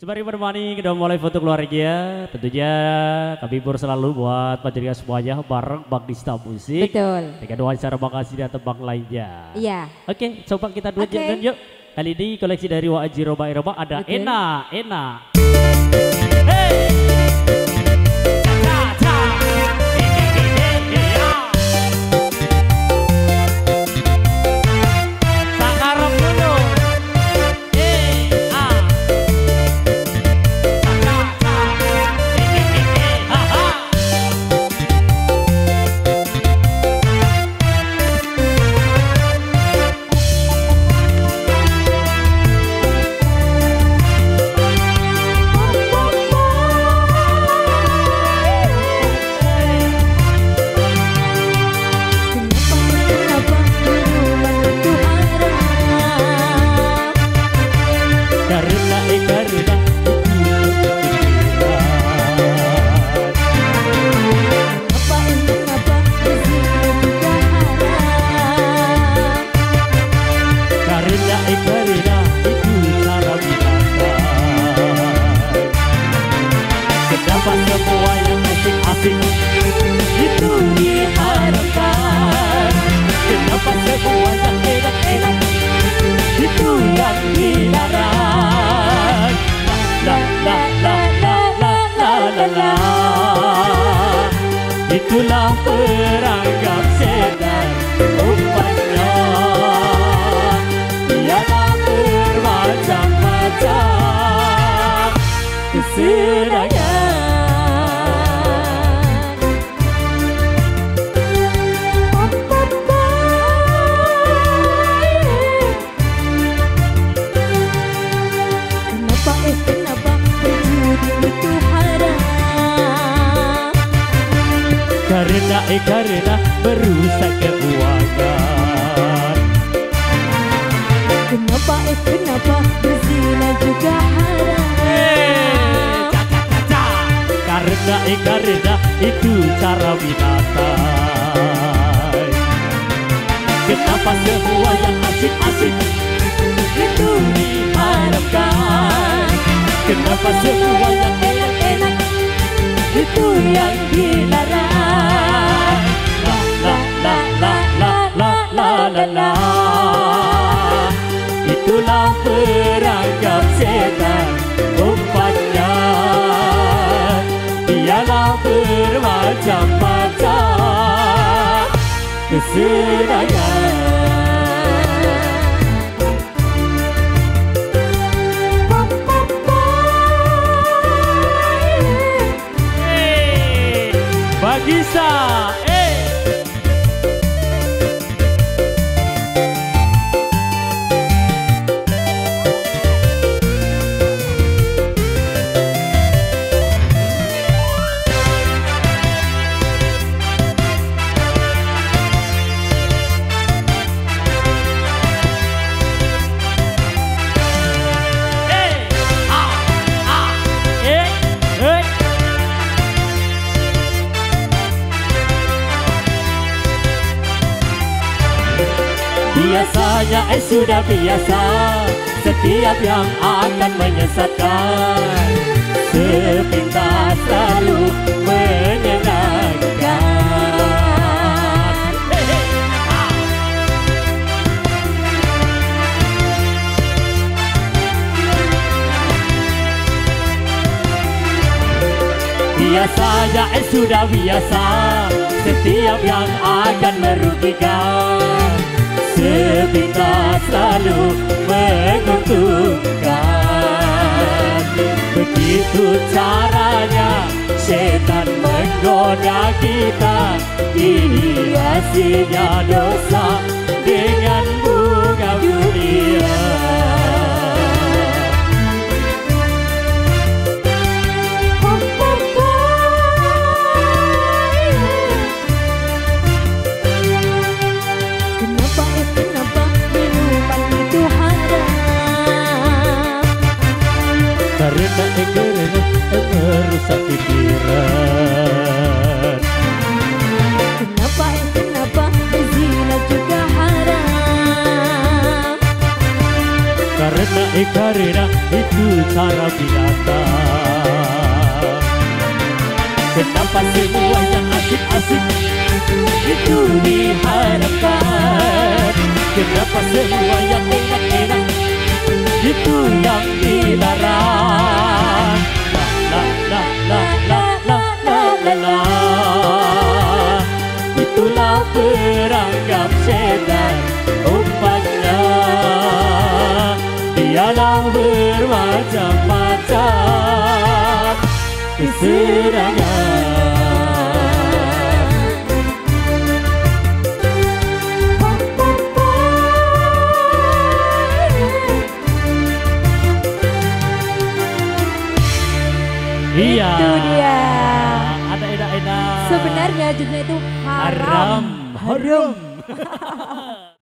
Sembari menemani kita mulai foto keluarga, tentunya kami selalu buat panjenengan semuanya bareng Bang Dista Musik. Betul. Dengan wawancara makasih dan tebang lainnya. Iya. Oke, coba kita dua jam yuk. Kali ini koleksi dari Waji Roba Eroba ada Betul. Ena. Hey. Itu diharapkan. Kenapa semua yang enak-enak itu yang dilarang. La la la la la la la la. Itulah perangkap setan umpannya. Ialah bermacam-macam kesenangan. Karena merusak keuangan. Kenapa berzina juga haram? Karena itu cara binatang. Kenapa semua yang asik-asik itu diharapkan? Kenapa semua yang enak-enak itu yang dilarang. La la la la la la la la. Itulah perangkap setan umpannya. Dialah bermacam-macam kesenangan. Bagisa, biasanya sudah biasa, setiap yang akan menyesatkan sepintas selalu menyenangkan. Biasanya sudah biasa, setiap yang akan merugikan sepintas selalu menguntungkan. Begitu caranya setan menggoda kita, dihiasinya dosa dengan bunga dunia. Karena merusak pikiran. Kenapa berzina juga haram? Karena itu antara binatang. Kenapa semua yang asik-asik itu diharapkan? Kenapa semua yang enak-enak itu yang dilarang? La la la la la la la la. Itulah perangkap setan umpannya. Dialah bermacam-macam keserangan. Iya, itu dia. ada enak-enak. Sebenarnya judulnya itu haram. Haram.